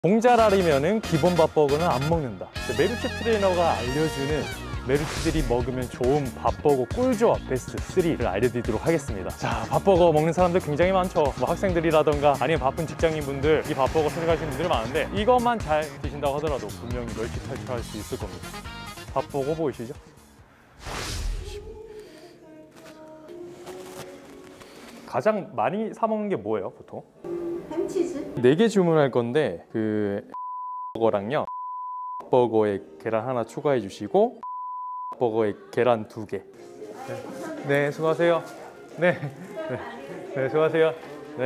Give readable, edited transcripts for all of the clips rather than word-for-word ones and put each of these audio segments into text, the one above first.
봉자랄이면은 기본 밥버거는 안 먹는다. 메루츠 트레이너가 알려주는 메루츠들이 먹으면 좋은 밥버거 꿀조합 베스트 3를 알려드리도록 하겠습니다. 자, 밥버거 먹는 사람들 굉장히 많죠. 뭐 학생들이라던가 아니면 바쁜 직장인분들, 이 밥버거 선택하시는 분들이 많은데 이것만 잘 드신다고 하더라도 분명히 멀티탈출할 수 있을 겁니다. 밥버거 보이시죠? 가장 많이 사 먹는 게 뭐예요, 보통? 햄치즈? 4개 주문할 건데 버거랑요, 버거에 계란 하나 추가해 주시고 버거에 계란 2개. 네, 수고하세요. 네, 수고하세요. 네.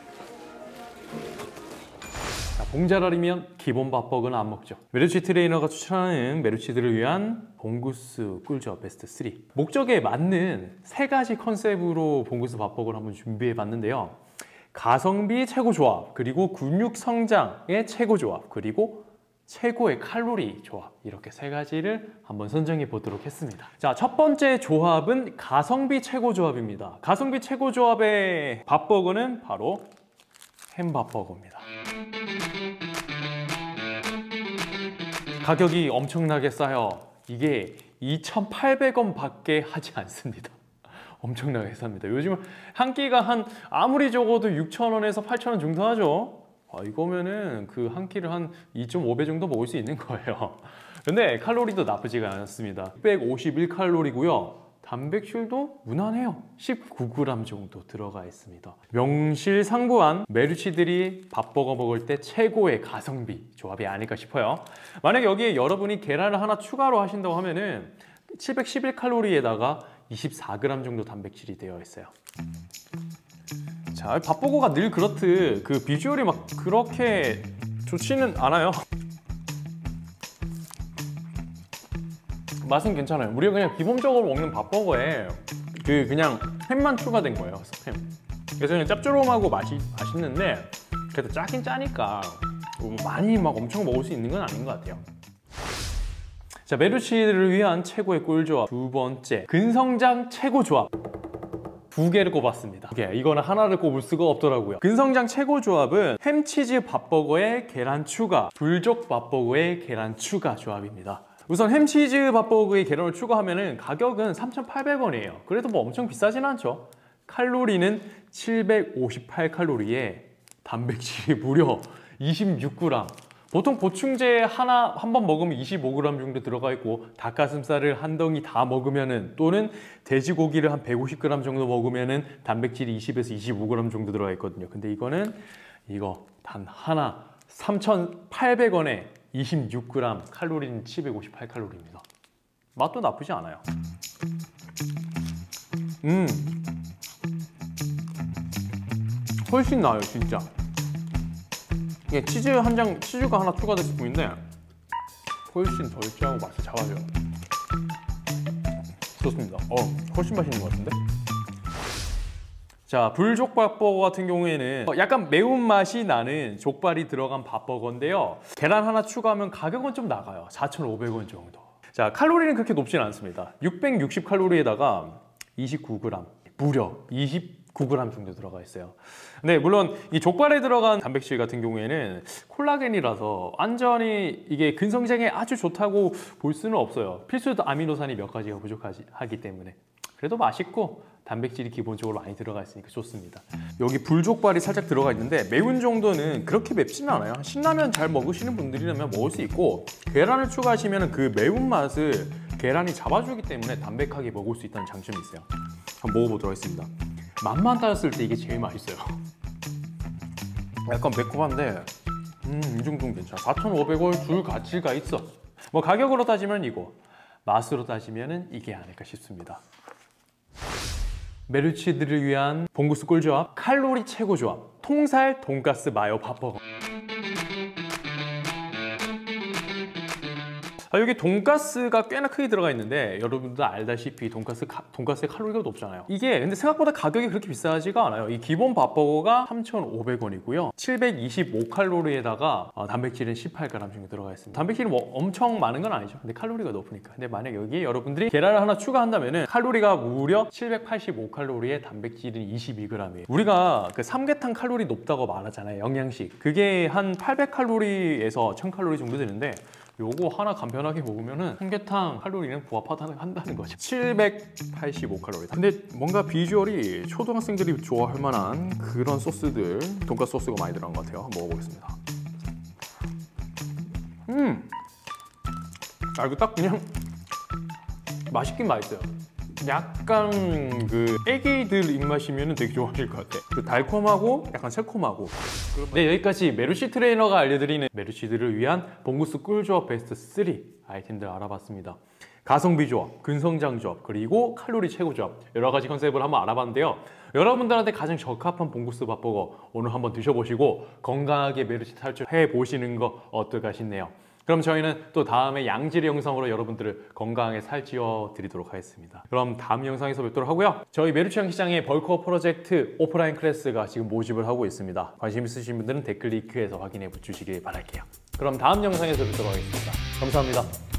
자, 봉자랄이면 기본 밥버거는 안 먹죠. 메루츠 트레이너가 추천하는 메루츠들을 위한 봉구스 꿀조합 베스트 3. 목적에 맞는 3가지 컨셉으로 봉구스 밥버거를 한번 준비해 봤는데요. 가성비 최고 조합, 그리고 근육 성장의 최고 조합, 그리고 최고의 칼로리 조합, 이렇게 3가지를 한번 선정해 보도록 했습니다. 자, 첫 번째 조합은 가성비 최고 조합입니다. 가성비 최고 조합의 밥버거는 바로 햄밥버거입니다. 가격이 엄청나게 싸요. 이게 2,800원 밖에 하지 않습니다. 엄청나게 쌉니다. 요즘 한 끼가 아무리 적어도 6,000원에서 8,000원 정도 하죠. 이거면은 그 한 끼를 한 2.5배 정도 먹을 수 있는 거예요. 근데 칼로리도 나쁘지가 않습니다. 651칼로리고요. 단백질도 무난해요. 19g 정도 들어가 있습니다. 명실상부한 메루츠들이 밥버거 먹을 때 최고의 가성비 조합이 아닐까 싶어요. 만약 여기에 여러분이 계란을 하나 추가로 하신다고 하면은 711칼로리에다가 24g 정도 단백질이 되어 있어요. 자, 밥버거가 늘 그렇듯 그 비주얼이 막 그렇게 좋지는 않아요. 맛은 괜찮아요. 우리가 그냥 기본적으로 먹는 밥버거에 그냥 햄만 추가된 거예요. 햄. 그래서 그냥 짭조름하고 맛있는데 그래도 짜긴 짜니까 많이 막 엄청 먹을 수 있는 건 아닌 것 같아요. 자, 메루츠를 위한 최고의 꿀조합 두 번째, 근성장 최고 조합. 2개를 꼽았습니다. 이거는 하나를 꼽을 수가 없더라고요. 근성장 최고 조합은 햄치즈 밥버거에 계란 추가, 불족 밥버거에 계란 추가 조합입니다. 우선 햄치즈 밥버거에 계란을 추가하면 가격은 3,800원이에요. 그래도 뭐 엄청 비싸진 않죠. 칼로리는 758칼로리에 단백질이 무려 26g. 보통 보충제 한 번 먹으면 25g 정도 들어가 있고, 닭가슴살을 한 덩이 다 먹으면은, 또는 돼지고기를 한 150g 정도 먹으면은 단백질이 20에서 25g 정도 들어가 있거든요. 근데 이거 단 하나 3,800원에 26g, 칼로리는 758칼로리입니다. 맛도 나쁘지 않아요. 훨씬 나아요, 진짜. 이게 치즈가 하나 추가됐을 뿐인데 훨씬 덜 짜고 맛을 잡아줘요. 좋습니다. 훨씬 맛있는 것 같은데? 자, 불족 밥버거 같은 경우에는 약간 매운맛이 나는 족발이 들어간 밥버거인데요. 계란 하나 추가하면 가격은 좀 나가요. 4,500원 정도. 자, 칼로리는 그렇게 높진 않습니다. 660칼로리에다가 29g, 무려 29g 정도 들어가 있어요. 네, 물론 이 족발에 들어간 단백질 같은 경우에는 콜라겐이라서 완전히 이게 근성장에 아주 좋다고 볼 수는 없어요. 필수 아미노산이 몇 가지가 부족하기 때문에. 그래도 맛있고 단백질이 기본적으로 많이 들어가 있으니까 좋습니다. 여기 불족발이 살짝 들어가 있는데 매운 정도는 그렇게 맵지는 않아요. 신라면 잘 먹으시는 분들이라면 먹을 수 있고, 계란을 추가하시면 그 매운맛을 계란이 잡아주기 때문에 담백하게 먹을 수 있다는 장점이 있어요. 한번 먹어보도록 하겠습니다. 맛만 따졌을 때 이게 제일 맛있어요. 약간 매콤한데 이 정도는 괜찮아. 4,500원 줄 가치가 있어. 뭐 가격으로 따지면 이거, 맛으로 따지면 이게 아닐까 싶습니다. 메루츠들을 위한 봉구스 꿀조합, 칼로리 최고 조합, 통살 돈가스 마요 밥버거. 여기 돈가스가 꽤나 크게 들어가 있는데 여러분들 알다시피 돈가스의 칼로리가 높잖아요. 이게 근데 생각보다 가격이 그렇게 비싸지가 않아요. 이 기본 밥버거가 3,500원이고요. 725칼로리에다가 단백질은 18g 정도 들어가 있습니다. 단백질은 뭐 엄청 많은 건 아니죠. 근데 칼로리가 높으니까. 근데 만약 여기에 여러분들이 계란을 하나 추가한다면은 칼로리가 무려 785칼로리에 단백질은 22g이에요. 우리가 그 삼계탕 칼로리 높다고 말하잖아요. 영양식. 그게 한 800칼로리에서 1000칼로리 정도 되는데 요거 하나 간편하게 먹으면은 삼계탕 칼로리는 부합한다는 거죠. 785칼로리. 근데 뭔가 비주얼이 초등학생들이 좋아할 만한 그런 소스들, 돈가스 소스가 많이 들어간 것 같아요. 한번 먹어보겠습니다. 이거 딱 그냥 맛있긴 맛있어요. 약간 그 애기들 입맛이면 되게 좋아하실 것 같아. 그 달콤하고 약간 새콤하고. 네, 여기까지 메르시 트레이너가 알려드리는 메르시들을 위한 봉구스 꿀조합 베스트 3 아이템들 알아봤습니다. 가성비 조합, 근성장 조합, 그리고 칼로리 최고 조합, 여러 가지 컨셉을 한번 알아봤는데요. 여러분들한테 가장 적합한 봉구스 밥버거 오늘 한번 드셔보시고 건강하게 메르시 탈출해 보시는 거 어떨까 싶네요. 그럼 저희는 또 다음에 양질의 영상으로 여러분들을 건강하게 살찌워 드리도록 하겠습니다. 그럼 다음 영상에서 뵙도록 하고요. 저희 메르치형 시장의 벌크업 프로젝트 오프라인 클래스가 지금 모집을 하고 있습니다. 관심 있으신 분들은 댓글 링크에서 확인해 주시길 바랄게요. 그럼 다음 영상에서 뵙도록 하겠습니다. 감사합니다.